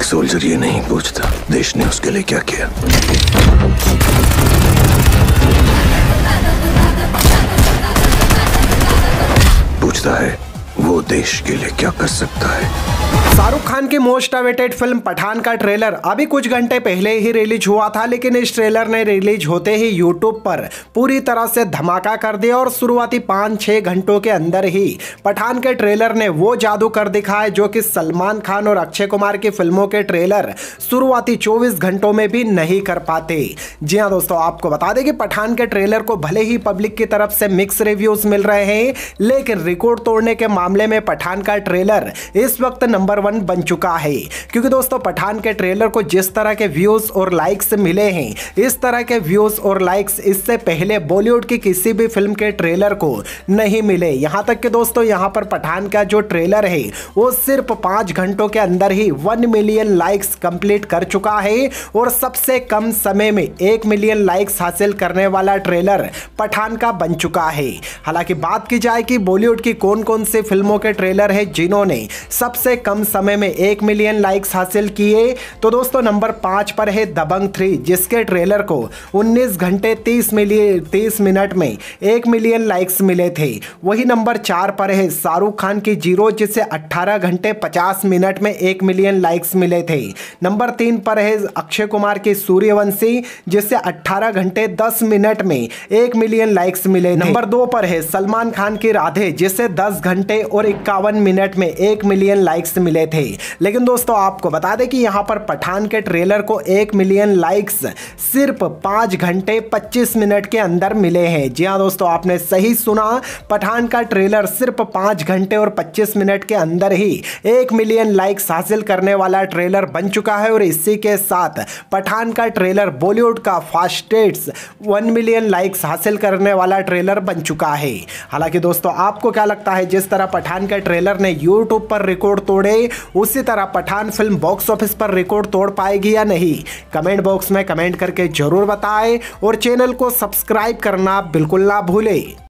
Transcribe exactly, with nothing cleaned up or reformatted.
Soldier ये नहीं पूछता देश ने उसके लिए क्या किया, पूछता है वो देश के लिए क्या कर सकता है। शाहरुख खान की मोस्ट अवेटेड फिल्म पठान का ट्रेलर अभी कुछ घंटे पहले ही रिलीज हुआ था, लेकिन इस ट्रेलर ने रिलीज होते ही यूट्यूब पर पूरी तरह से धमाका कर दिया और शुरुआती पाँच छः घंटों के अंदर ही पठान के ट्रेलर ने वो जादू कर दिखाया जो कि सलमान खान और अक्षय कुमार की फिल्मों के ट्रेलर शुरुआती चौबीस घंटों में भी नहीं कर पाते। जी हाँ दोस्तों, आपको बता दें कि पठान के ट्रेलर को भले ही पब्लिक की तरफ से मिक्स रिव्यूज मिल रहे हैं, लेकिन रिकॉर्ड तोड़ने के मामले में पठान का ट्रेलर इस वक्त नंबर वन बन चुका है। क्योंकि दोस्तों पठान के ट्रेलर को जिस तरह के व्यूज और लाइक्स मिले हैं, इस तरह के व्यूज और लाइक्स इससे पहले बॉलीवुड की किसी भी फिल्म के ट्रेलर को नहीं मिले। यहां तक कि दोस्तों यहां पर पठान का जो ट्रेलर है वो सिर्फ पांच घंटों के अंदर ही वन मिलियन लाइक्स कंप्लीट कर चुका है और सबसे कम समय में एक मिलियन लाइक्स हासिल करने वाला ट्रेलर पठान का बन चुका है। हालांकि बात की जाए कि बॉलीवुड की कौन कौन सी फिल्मों के ट्रेलर है जिन्होंने सबसे कम समय में एक मिलियन लाइक्स हासिल किए, तो दोस्तों नंबर पांच पर है दबंग थ्री, जिसके ट्रेलर को उन्नीस घंटे तीस मिलियन तीस मिनट में एक मिलियन लाइक्स मिले थे। वही नंबर चार पर है शाहरुख खान की जीरो, जिसे अठारह घंटे पचास मिनट में एक मिलियन लाइक्स मिले थे। नंबर तीन पर है अक्षय कुमार की सूर्यवंशी, जिसे अठारह घंटे दस मिनट में एक मिलियन लाइक्स मिले थे। नंबर दो पर है सलमान खान की राधे, जिसे दस घंटे और इक्यावन मिनट में एक मिलियन लाइक्स मिले थे। लेकिन दोस्तों आपको बता दें कि यहां पर पठान के ट्रेलर को एक मिलियन लाइक्स सिर्फ पाँच घंटे पच्चीस मिनट के अंदर मिले हैं। जी हां दोस्तों, आपने सही सुना, पठान का ट्रेलर सिर्फ पाँच घंटे और पच्चीस मिनट के अंदर ही एक मिलियन लाइक्स हासिल करने वाला ट्रेलर बन चुका है और इसी के साथ पठान का ट्रेलर बॉलीवुड का फास्टेस्ट वन मिलियन लाइक्स हासिल करने वाला ट्रेलर बन चुका है। हालांकि दोस्तों आपको क्या लगता है, जिस तरह पठान के ट्रेलर ने यूट्यूब पर रिकॉर्ड तोड़े उसी तरह पठान फिल्म बॉक्स ऑफिस पर रिकॉर्ड तोड़ पाएगी या नहीं? कमेंट बॉक्स में कमेंट करके जरूर बताएं और चैनल को सब्सक्राइब करना बिल्कुल ना भूलें।